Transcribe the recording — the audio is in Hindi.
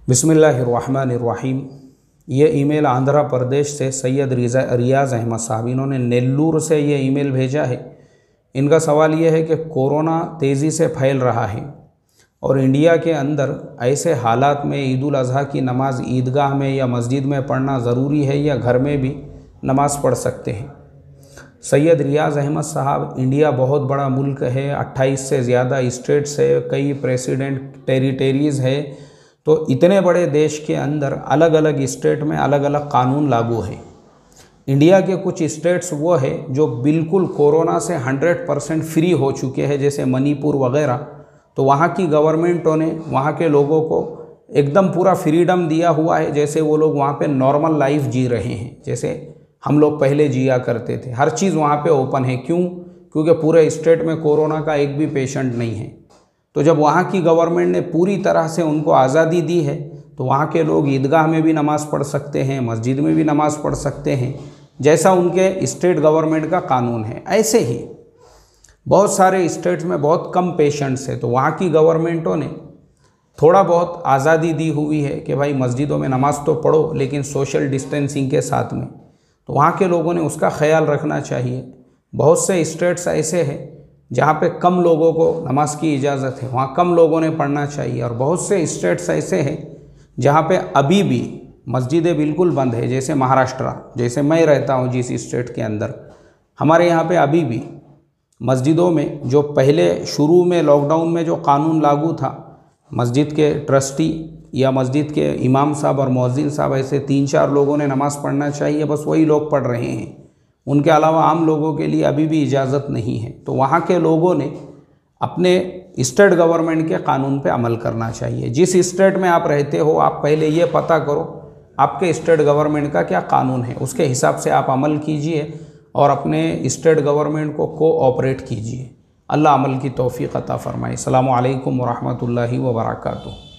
बिस्मिल्लाहिर्रहमानिर्रहीम। ये ईमेल आंध्र प्रदेश से सैयद रियाज़ अहमद साहब, इन्होंने नेल्लूर से ये ईमेल भेजा है। इनका सवाल ये है कि कोरोना तेज़ी से फैल रहा है और इंडिया के अंदर ऐसे हालात में ईद उल अज़हा की नमाज ईदगाह में या मस्जिद में पढ़ना ज़रूरी है या घर में भी नमाज़ पढ़ सकते हैं। सैयद रियाज़ अहमद साहब, इंडिया बहुत बड़ा मुल्क है, 28 से ज़्यादा स्टेट्स है, कई प्रेसिडेंट टेरिटरीज़ है, तो इतने बड़े देश के अंदर अलग अलग स्टेट में अलग अलग कानून लागू है। इंडिया के कुछ स्टेट्स वो है जो बिल्कुल कोरोना से 100% फ्री हो चुके हैं, जैसे मणिपुर वगैरह। तो वहाँ की गवर्नमेंटों ने वहाँ के लोगों को एकदम पूरा फ्रीडम दिया हुआ है, जैसे वो लोग वहाँ पे नॉर्मल लाइफ जी रहे हैं, जैसे हम लोग पहले जिया करते थे। हर चीज़ वहाँ पे ओपन है। क्यों? क्योंकि पूरे स्टेट में कोरोना का एक भी पेशेंट नहीं है। तो जब वहाँ की गवर्नमेंट ने पूरी तरह से उनको आज़ादी दी है, तो वहाँ के लोग ईदगाह में भी नमाज़ पढ़ सकते हैं, मस्जिद में भी नमाज़ पढ़ सकते हैं, जैसा उनके स्टेट गवर्नमेंट का कानून है। ऐसे ही बहुत सारे स्टेट्स में बहुत कम पेशेंट्स हैं, तो वहाँ की गवर्नमेंटों ने थोड़ा बहुत आज़ादी दी हुई है कि भाई मस्जिदों में नमाज़ तो पढ़ो, लेकिन सोशल डिस्टेंसिंग के साथ में। तो वहाँ के लोगों ने उसका ख्याल रखना चाहिए। बहुत से स्टेट्स ऐसे हैं जहाँ पे कम लोगों को नमाज की इजाज़त है, वहाँ कम लोगों ने पढ़ना चाहिए। और बहुत से स्टेट्स ऐसे हैं जहाँ पे अभी भी मस्जिदें बिल्कुल बंद है, जैसे महाराष्ट्र, जैसे मैं रहता हूँ जिस स्टेट के अंदर, हमारे यहाँ पे अभी भी मस्जिदों में जो पहले शुरू में लॉकडाउन में जो कानून लागू था, मस्जिद के ट्रस्टी या मस्जिद के इमाम साहब और मुअज्जिन साहब, ऐसे 3-4 लोगों ने नमाज़ पढ़ना चाहिए, बस वही लोग पढ़ रहे हैं। उनके अलावा आम लोगों के लिए अभी भी इजाज़त नहीं है। तो वहाँ के लोगों ने अपने स्टेट गवर्नमेंट के कानून पे अमल करना चाहिए। जिस स्टेट में आप रहते हो, आप पहले ये पता करो आपके स्टेट गवर्नमेंट का क्या कानून है, उसके हिसाब से आप अमल कीजिए और अपने स्टेट गवर्नमेंट को कोऑपरेट कीजिए। अल्लाह अमल की तौफीक अता फ़रमाए। अस्सलामु अलैकुम व रहमतुल्लाहि व बरकातुहू।